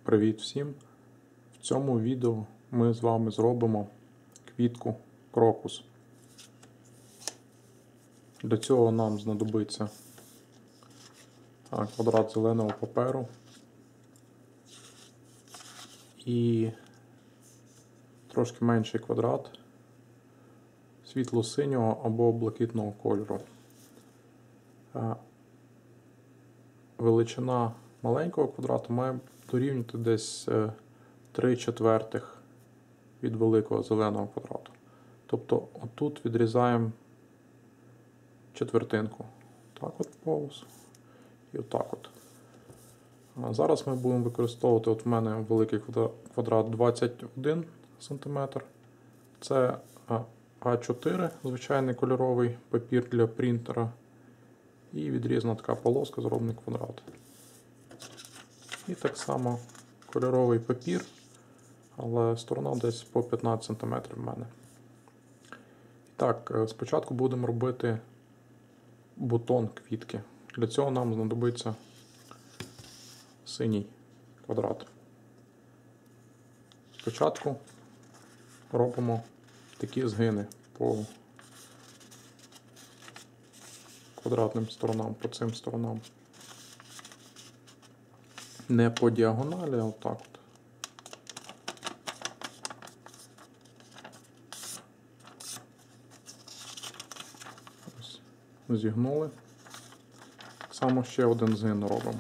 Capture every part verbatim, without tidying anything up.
Привіт всім! В цьому відео ми з вами зробимо квітку крокус. Для цього нам знадобиться квадрат зеленого паперу і трошки менший квадрат світло-синього або блакитного кольору. Величина маленького квадрата має дорівнювати десь три четвертих від великого зеленого квадрату. Тобто отут відрізаємо четвертинку. Так от повз і отак от. А зараз ми будемо використовувати, от в мене великий квадрат двадцять один сантиметр. Це а чотири, звичайний кольоровий папір для принтера. І відрізана така полоска, зроблений квадрат. І так само кольоровий папір, але сторона десь по п'ятнадцять сантиметрів в мене. І так, спочатку будемо робити бутон квітки. Для цього нам знадобиться синій квадрат. Спочатку робимо такі згини по квадратним сторонам, по цим сторонам. Не по діагоналі, а отак от. Ось, зігнули. Так само ще один згин робимо.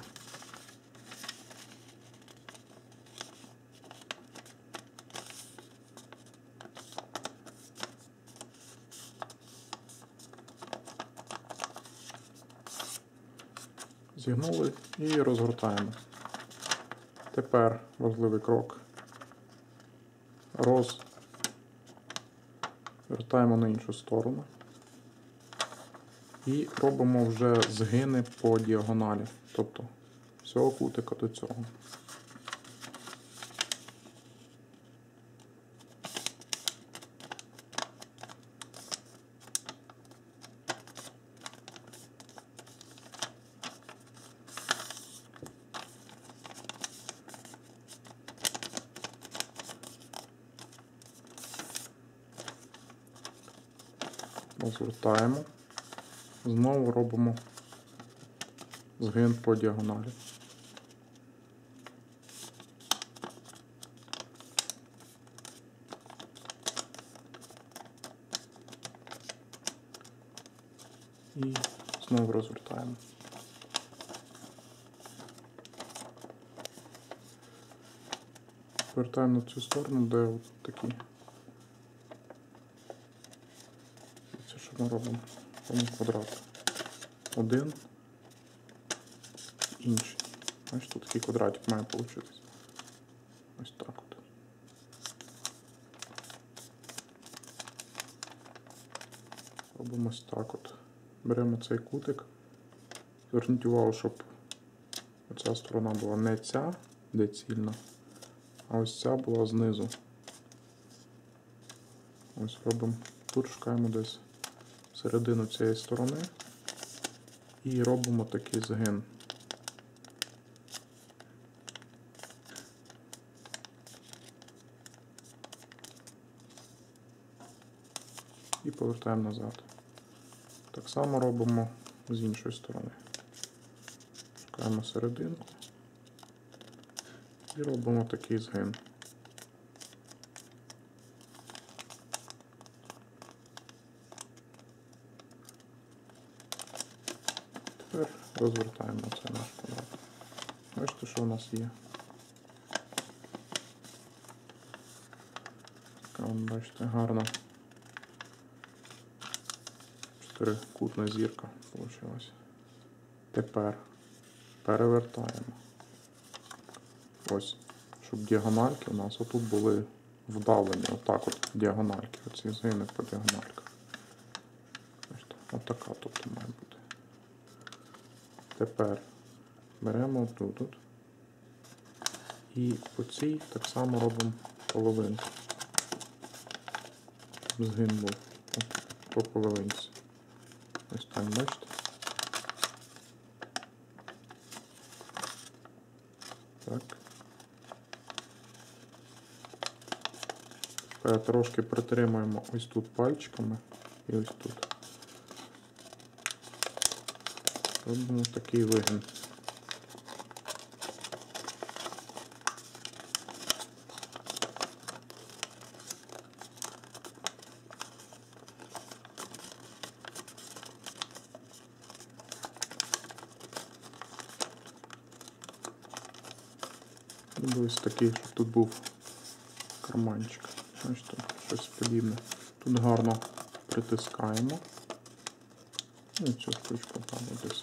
Зігнули і розгортаємо. Тепер важливий крок. Розвертаємо на іншу сторону. І робимо вже згини по діагоналі. Тобто з цього кутика до цього. Розвертаємо, знову робимо згин по діагоналі. І знову розвертаємо. Повертаємо на цю сторону, де от такі. Що ми робимо? Робимо квадрат. Один, інший. Ось тут такий квадратик має вийти. Ось так от. Робимо ось так от. Беремо цей кутик. Зверніть увагу, щоб оця сторона була не ця, де цільна, а ось ця була знизу. Ось робимо. Тут шукаємо десь середину цієї сторони і робимо такий згин. І повертаємо назад. Так само робимо з іншої сторони. Шукаємо серединку і робимо такий згин. Тепер розвертаємо це наш квадрат. Бачите, що у нас є. Така, бачите, гарна чотирикутна зірка вийшла. Тепер перевертаємо. Ось, щоб діагональки у нас отут були вдавлені. Отак от діагональки. Оці згини по діагональках. Бачите, отака тут має бути. Тепер беремо тут, тут і по цій так само робимо половинку. Згин був по половинці. Ось так, бачите? Так. Тепер трошки притримуємо ось тут пальчиками і ось тут. Робимо такий вигін. І ось такий, щоб тут був карманчик. Бачите, щось подібне. Тут гарно притискаємо. І цю штучку там десь.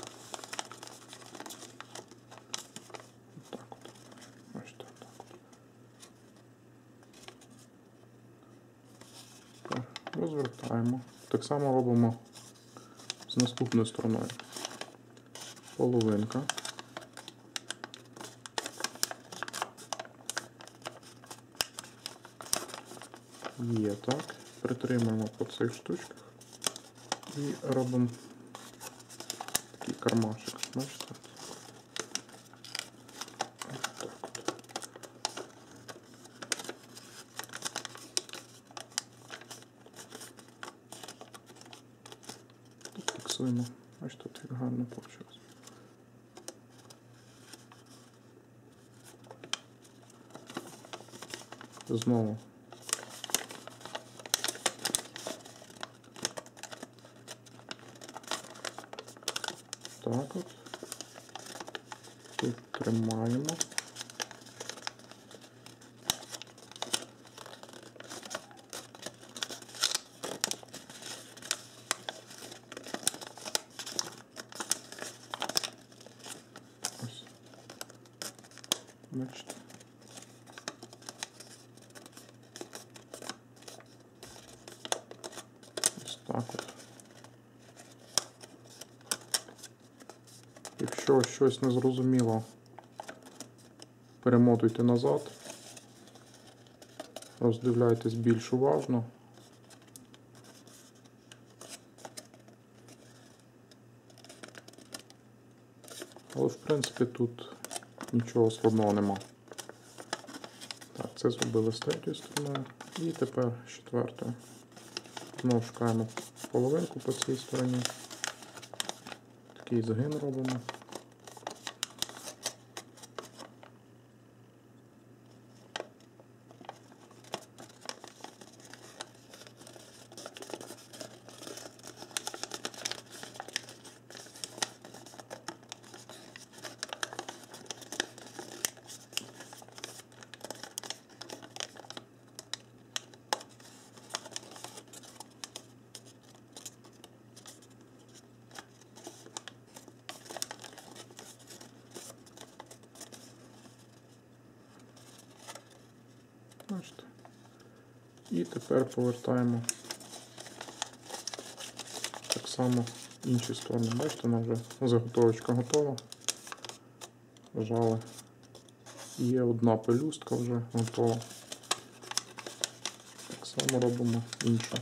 Отак от. Бачите, отак от. Тепер розвертаємо. Так само робимо з наступною стороною. Половинка. Є так. Притримуємо по цих штучках і робимо такий кармашек. Бачите? Ось так от. Тут фіксуємо. Бачите, тут як гарно вийшло. Знову. Так от. Тут тримаємо. Ось. Бачите. Ось так от. Якщо щось незрозуміло, перемотуйте назад, роздивляйтесь більш уважно. Але в принципі тут нічого складного нема. Так, це зробили з третьої сторони. І тепер з четвертої. Знову шукаємо половинку по цій стороні. Такий згин робимо. Бачите. І тепер повертаємо так само інші сторони. Бачите, вона вже заготовочка готова. Жали. Є одна пелюстка вже готова. Так само робимо іншу.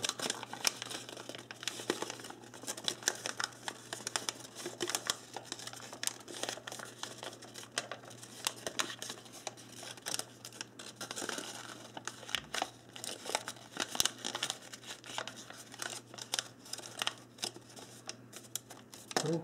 Другу.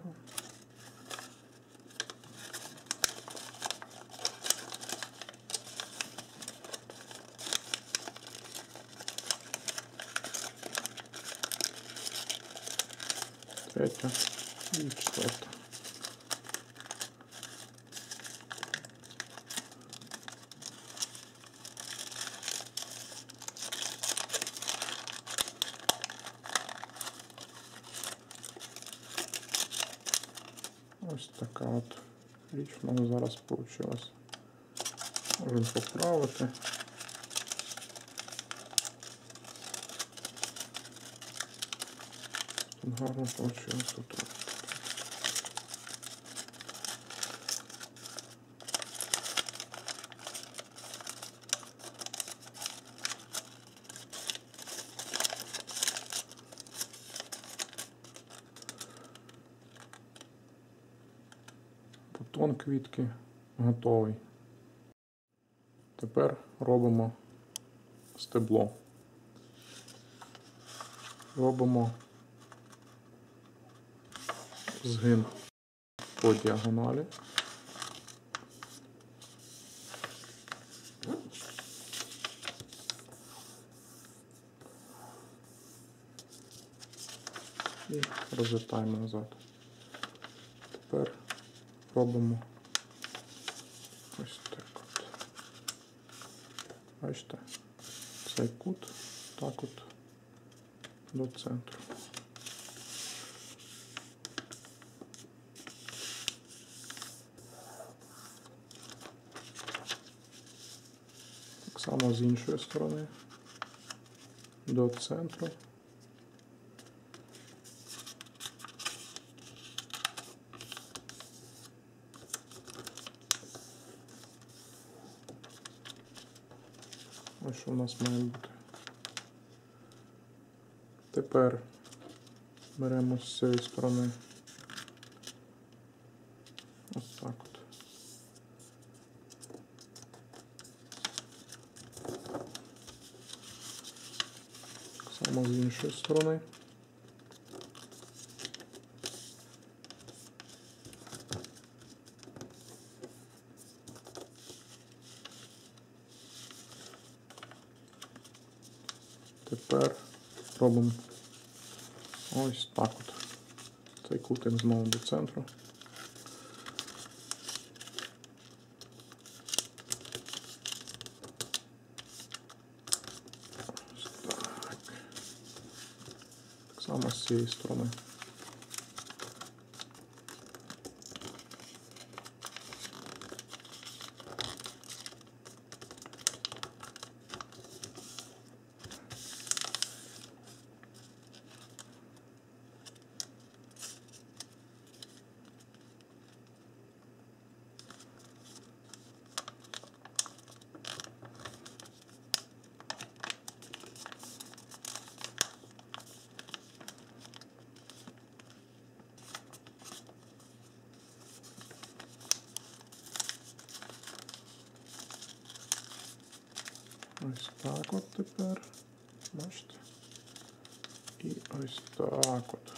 Третя і четверта. Ось така от річ в мене зараз вийшла. Можемо поправити. Тут гарно вийшло. Тут. Бутон квітки готовий. Тепер робимо стебло. Робимо згин по діагоналі. І розвертаємо назад. Тепер робимо ось так от. Бачите, цей кут так от до центру. Так само з іншої сторони до центру. Ось що у нас має бути. Тепер беремо з цієї сторони ось так от. Так само з іншої сторони. Тепер робимо ось так от. Цей кутик знову до центру. Ось так. Так само з цієї сторони. Ось так от тепер, бачите, і ось так от.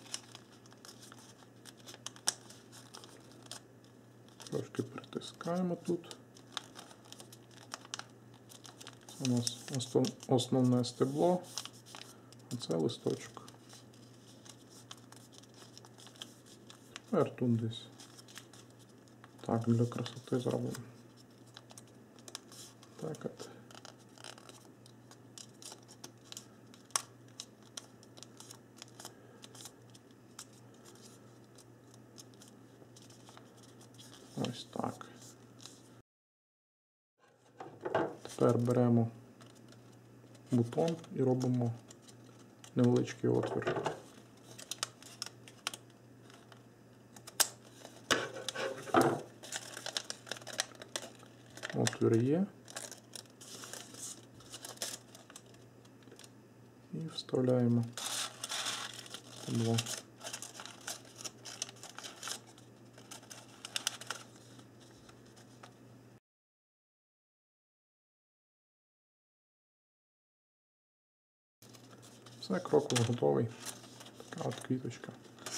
Трошки притискаємо тут. Це у нас основне стебло, а це листочок. Тепер тут десь. Так, для красоти зробимо. Так от. Ось так. Тепер беремо бутон і робимо невеличкий отвір. Отвір є. І вставляємо стебло. Все, крок готовий. Така от квіточка.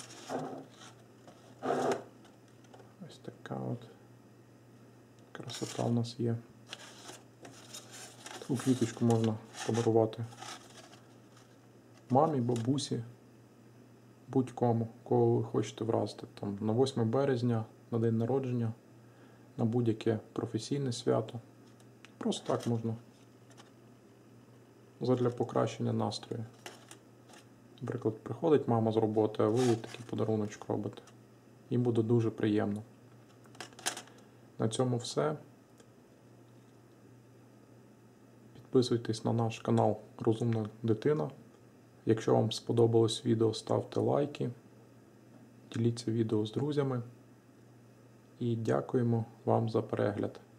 Ось така от красота у нас є. Таку квіточку можна подарувати мамі, бабусі, будь-кому, кого ви хочете вразити. Там, на восьме березня, на день народження, на будь-яке професійне свято. Просто так можна. Задля покращення настрою. Наприклад, приходить мама з роботи, а ви їй такий подаруночок робите. Їм буде дуже приємно. На цьому все. Підписуйтесь на наш канал Розумна дитина. Якщо вам сподобалось відео, ставте лайки. Діліться відео з друзями. І дякуємо вам за перегляд.